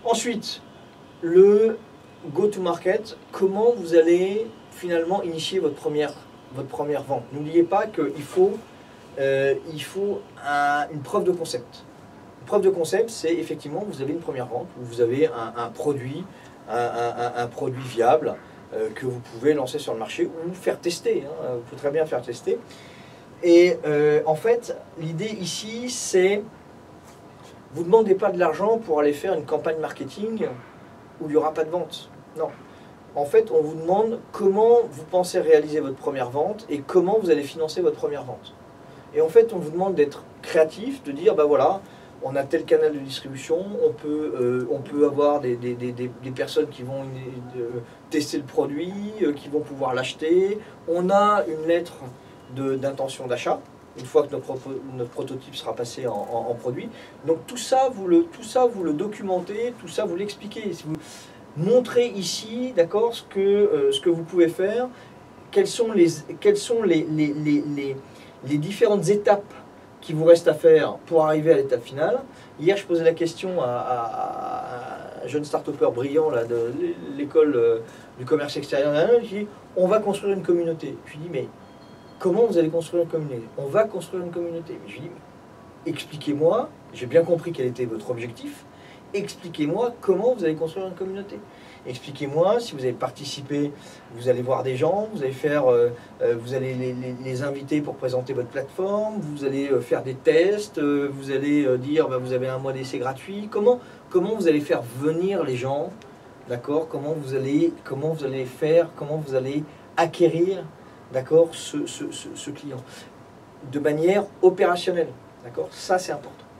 Ensuite, le go-to-market, comment vous allez finalement initier votre première vente. N'oubliez pas qu'il faut, une preuve de concept. Une preuve de concept, c'est effectivement, vous avez une première vente, où vous avez un produit, un produit viable que vous pouvez lancer sur le marché ou faire tester. Hein, vous pouvez très bien faire tester. Et en fait, l'idée ici, c'est, vous ne demandez pas de l'argent pour aller faire une campagne marketing où il n'y aura pas de vente. Non. En fait, on vous demande comment vous pensez réaliser votre première vente et comment vous allez financer votre première vente. Et en fait, on vous demande d'être créatif, de dire, ben voilà, on a tel canal de distribution, on peut avoir des personnes qui vont tester le produit, qui vont pouvoir l'acheter. On a une lettre d'intention d'achat, une fois que notre prototype sera passé en produit. Donc tout ça, vous le documentez, tout ça, vous l'expliquez. Si vous montrez ici, d'accord, ce que vous pouvez faire, quelles sont les différentes étapes qui vous reste à faire pour arriver à l'étape finale. Hier, je posais la question à un jeune start-upper brillant là, de l'école du commerce extérieur. Je lui dis, on va construire une communauté. Je lui dis, mais comment vous allez construire une communauté? On va construire une communauté. Je lui dis, expliquez-moi, j'ai bien compris quel était votre objectif, expliquez-moi comment vous allez construire une communauté. Expliquez-moi, si vous avez participé, vous allez voir des gens, vous allez les inviter pour présenter votre plateforme, vous allez faire des tests, vous allez dire bah, vous avez un mois d'essai gratuit. Comment vous allez faire venir les gens, d'accord? Comment vous allez acquérir, d'accord, ce client de manière opérationnelle, d'accord? Ça c'est important.